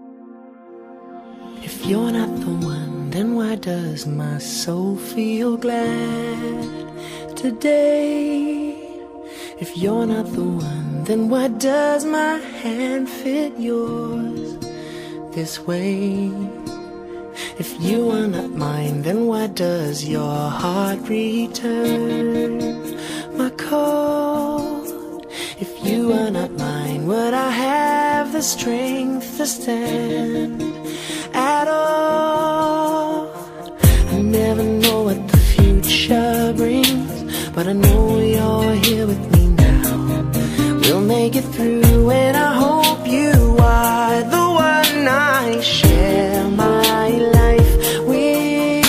If you're not the one, then why does my soul feel glad today? If you're not the one, then why does my hand fit yours this way? If you are not mine, then why does your heart return my call? If you are not mine, would I have the strength to stand at all? I never know what the future brings, but I know you're here with me now. We'll make it through, and I hope you are the one I share my life with.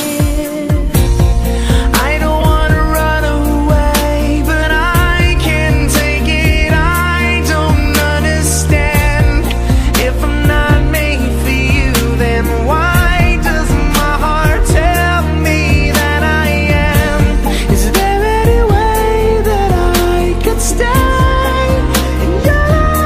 I don't wanna run away, but I can't take it. I don't understand. If I'm not made for you, then why does my heart tell me that I am? Is there any way that I could stay in your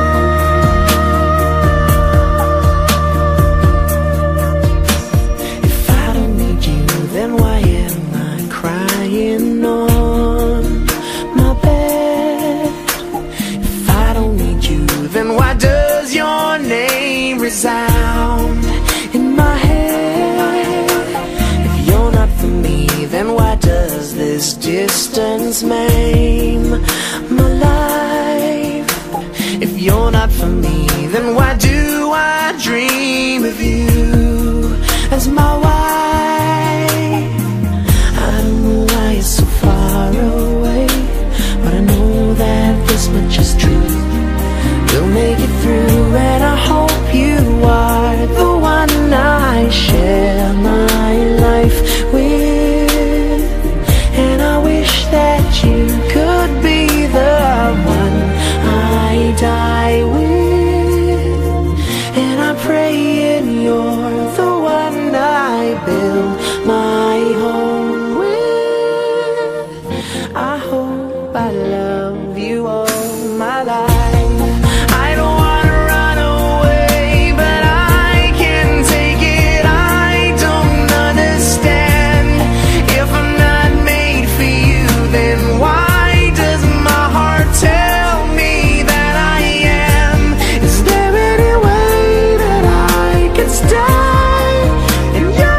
life? If I don't need you, then why am I crying on my bed? If I don't need you, then why does your name resound in my head? If you're not for me, then why does this distance maim my life? If you're not for me, then why do I dream of you as my wife? I don't know why you're so far away, but I know that this much is true. We'll make it through, and I hope you are the one I share my life with. And I wish that you could be the one I die with. And I'm praying you're the one I build my home with. I hope I love you all my life. I don't wanna run away, but I can't take it. I don't understand. If I'm not made for you, then why does my heart tell me that I am? Is there any way that I can stay in your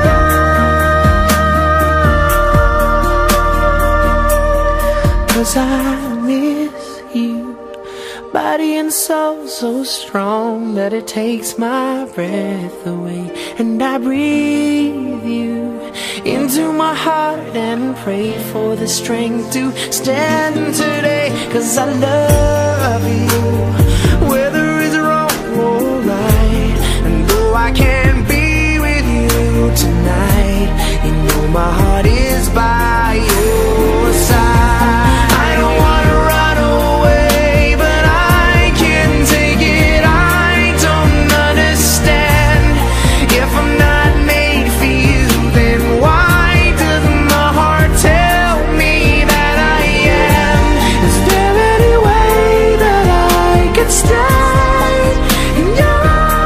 life? 'Cause I miss you, body and soul so strong that it takes my breath away. And I breathe you into my heart and pray for the strength to stand today. 'Cause I love you, whether it's wrong or right. And though I can't be with you tonight, you know my heart is by your side. I don't wanna run away, but I can't take it. I don't understand. If I'm not made for you, then why does my heart tell me that I am? Is there any way that I could stay in your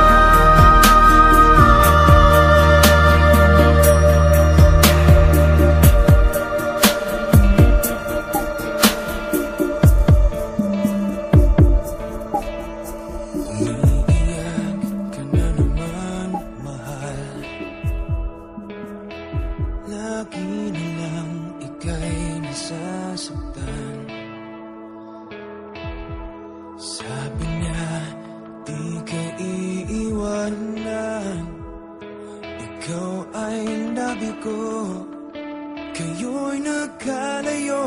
Umiiyak ka na naman, mahal. Lagi na lang ika'y nasasaktan. Sabi niya, di ka iiwanan. Ikaw ay nabigo, kayo'y nagkalayo.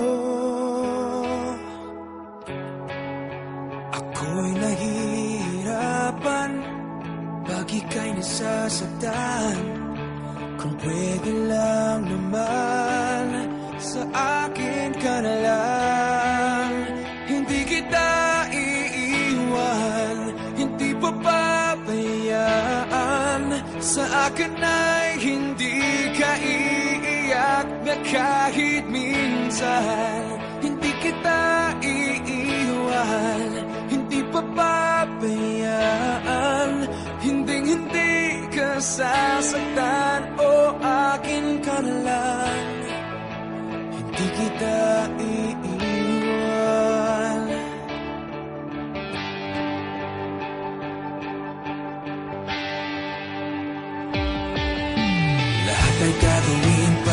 Ako'y nahihirapan pag ika'y nasasaktan. Kung pwede lang naman, sa akin ka na lang. Hindi kita iiwan, hindi papabayaan. Sa akin ay hindi ka iiyak na kahit minsan. Hindi kita iiwan, hindi papabayaan. Hinding-hindi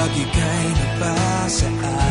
Magbibagay ka na ba sa